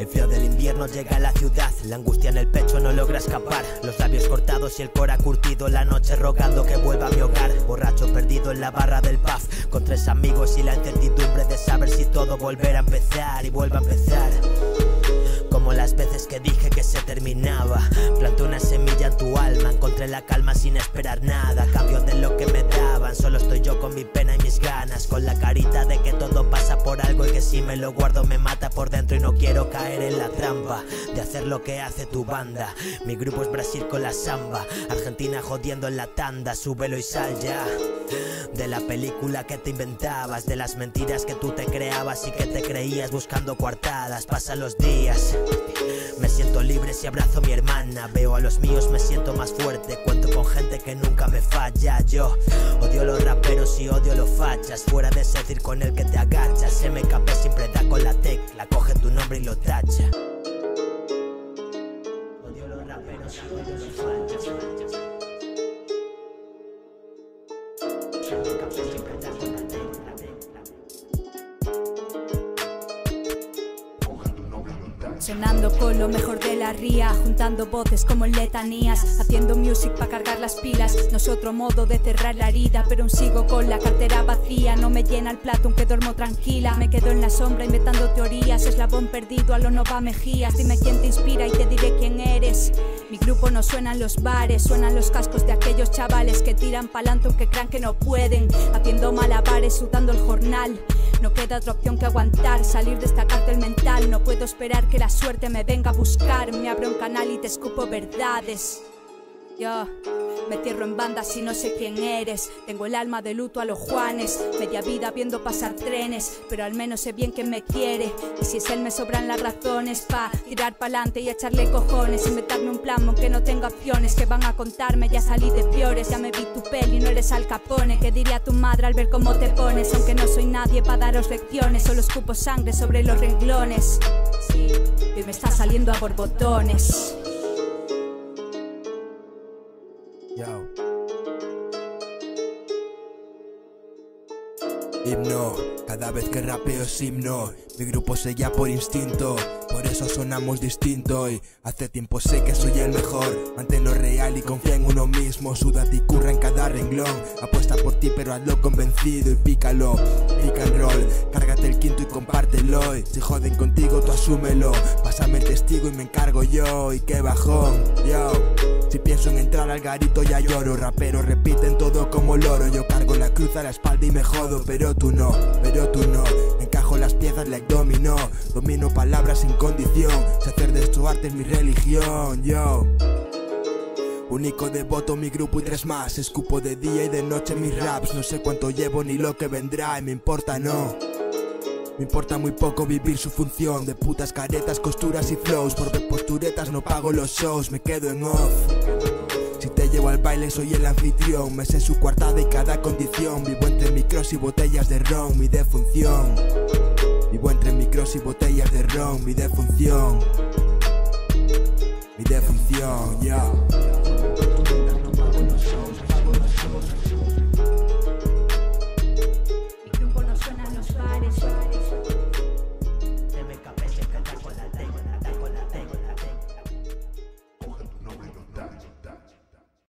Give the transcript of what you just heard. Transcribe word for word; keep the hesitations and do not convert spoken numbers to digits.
frío del invierno llega a la ciudad, la angustia en el pecho no logra escapar. Los labios cortados y el cora curtido, la noche rogando que vuelva a mi hogar. Borracho perdido en la barra del pub, con tres amigos y la incertidumbre de saber si todo volverá a empezar y vuelve a empezar. Como las veces que dije que se terminaba, planté una semilla en tu alma, encontré la calma sin esperar nada. A cambio de lo que me daban, solo estoy yo con mi pena y mis ganas, con la carita de que todo pasa por algo y que si me lo guardo me mata por dentro. Y no quiero caer en la trampa de hacer lo que hace tu banda. Mi grupo es Brasil con la samba, Argentina jodiendo en la tanda. Súbelo y sal ya de la película que te inventabas, de las mentiras que tú te creabas y que te creías buscando coartadas. Pasan los días, me siento libre si abrazo a mi hermana. Veo a los míos, me siento más fuerte. Cuento con gente que nunca me falla. Yo odio los raperos y odio los fachas. Fuera de ese decir con el que te agachas. M K P siempre da con la tecla, coge tu nombre y lo tacha. Odio los raperos y odio los fachas. M K P siempre da con la tecla. Sonando con lo mejor de la ría, juntando voces como en letanías, haciendo music pa' cargar las pilas. No es otro modo de cerrar la herida, pero aún sigo con la cartera vacía. No me llena el plato aunque duermo tranquila, me quedo en la sombra inventando teorías. Eslabón perdido a lo Nova Mejías. Dime quién te inspira y te diré quién eres. Mi grupo no suena en los bares, suenan los cascos de aquellos chavales que tiran pa'lante aunque crean que no pueden, haciendo malabares, sudando el jornal. No queda otra opción que aguantar, salir de esta cárcel mental. No puedo esperar que la suerte me venga a buscar. Me abro un canal y te escupo verdades. Yo me cierro en bandas y no sé quién eres. Tengo el alma de luto a los Juanes, media vida viendo pasar trenes, pero al menos sé bien quién me quiere. Y si es él me sobran las razones pa' tirar pa'lante y echarle cojones. Inventarme un plan aunque no tenga opciones. Que van a contarme, ya salí de peores. Ya me vi tu peli, no eres Al Capone. ¿Qué diría tu madre al ver cómo te pones? Aunque no soy nadie pa' daros lecciones, solo escupo sangre sobre los renglones. Sí, y me está saliendo a borbotones. Yo. Himno, cada vez que rapeo es himno. Mi grupo se guía por instinto, por eso sonamos distinto. Y hace tiempo sé que soy el mejor. Manténlo real y confía en uno mismo. Suda y curra en cada renglón. Apuesta por ti pero hazlo convencido y pícalo. Pick and roll, cárgate el quinto y compártelo. Y si joden contigo tú asúmelo. Pásame el testigo y me encargo yo. Y qué bajón, yo. Si pienso en entrar al garito ya lloro. Raperos repiten todo como loro. Yo cargo la cruz a la espalda y me jodo. Pero tú no, pero tú no. Encajo las piezas like dominó. Domino palabras sin condición. Si hacer de esto arte es mi religión, yo. Único devoto, mi grupo y tres más. Escupo de día y de noche mis raps. No sé cuánto llevo ni lo que vendrá y me importa no. Me importa muy poco vivir su función. De putas caretas, costuras y flows. Por ver posturetas no pago los shows, me quedo en off. Si te llevo al baile soy el anfitrión. Me sé su coartada y cada condición. Vivo entre micros y botellas de ron, mi defunción. Vivo entre micros y botellas de ron, mi defunción. Mi defunción, ya. Yeah.